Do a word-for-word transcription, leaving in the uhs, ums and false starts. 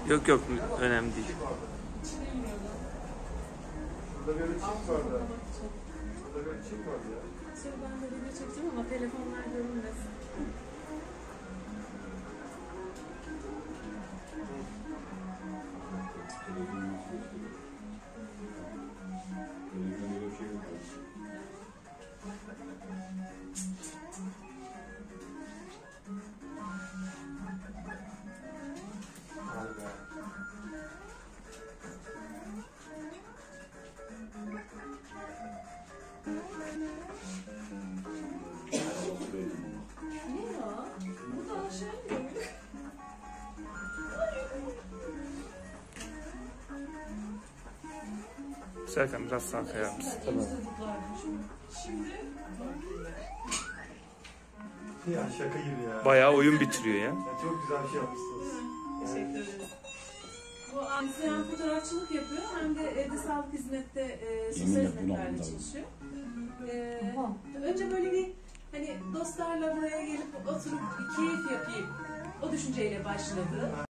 Yok yok, önemli değil. Burada böyle çift vardı. Burada böyle çift vardı ya. Şimdi ben de video çekeceğim ama telefonlar görünmesin. Ne ya? Bu da aşağı iniyor. Serkan biraz sağ kayar mısın? Tamam. Şimdi Ya şaka gibi ya. Bayağı oyun bitiriyor ya. Ya çok güzel bir şey yapmışsınız. teşekkür ederiz. Bu annesi hem fotoğrafçılık yapıyor hem de evde sağlık hizmette e, sosyal hizmetlerle çalışıyor. E, önce böyle bir hani dostlarla buraya gelip oturup bir keyif yapayım o düşünceyle başladı.